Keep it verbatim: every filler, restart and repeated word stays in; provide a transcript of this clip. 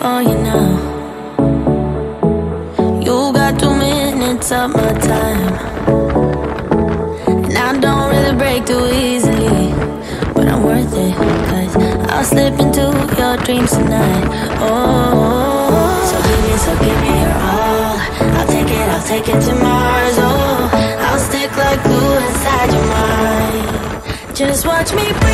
for you now. You got two minutes of my time, and I don't really break too easily, but I'm worth it, cause I'll slip into your dreams tonight. Oh, so give me, so give me your all. I'll take it, I'll take it to Mars. Oh, I'll stick like glue inside your mind. Just watch me breathe.